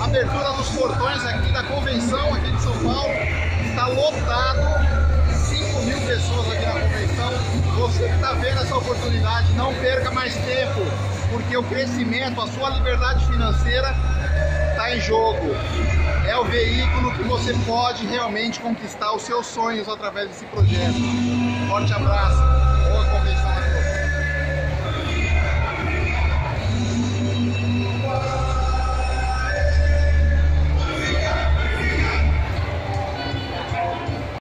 abertura dos portões aqui da convenção aqui de São Paulo. Está lotado, 5.000 pessoas aqui na convenção. Você que está vendo essa oportunidade, não perca mais tempo, porque o crescimento, a sua liberdade financeira está em jogo. É o veículo que você pode realmente conquistar os seus sonhos através desse projeto. Forte abraço, boa convenção a todos.